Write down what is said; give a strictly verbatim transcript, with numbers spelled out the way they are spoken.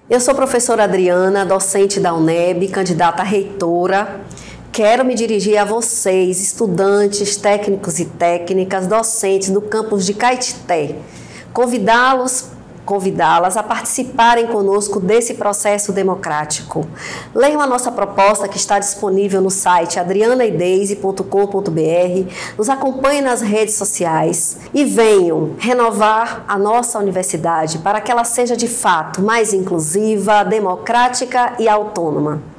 Eu sou a professora Adriana, docente da UNEB, candidata a reitora. Quero me dirigir a vocês, estudantes, técnicos e técnicas, docentes do campus de Caetité, convidá-los, convidá-las a participarem conosco desse processo democrático. Leiam a nossa proposta que está disponível no site adriana e deise ponto com ponto br, nos acompanhem nas redes sociais e venham renovar a nossa universidade para que ela seja de fato mais inclusiva, democrática e autônoma.